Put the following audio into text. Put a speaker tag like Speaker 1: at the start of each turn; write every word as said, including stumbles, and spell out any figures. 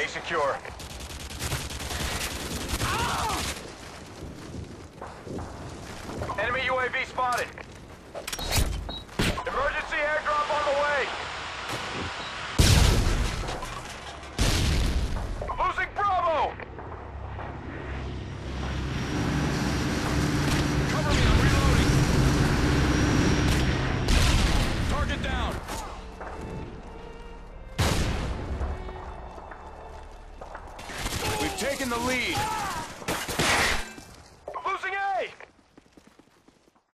Speaker 1: A secure. Enemy U A V spotted. Emergency airdrop on the way. Losing Bravo! Cover me, I'm reloading. Target down. We've taken the lead.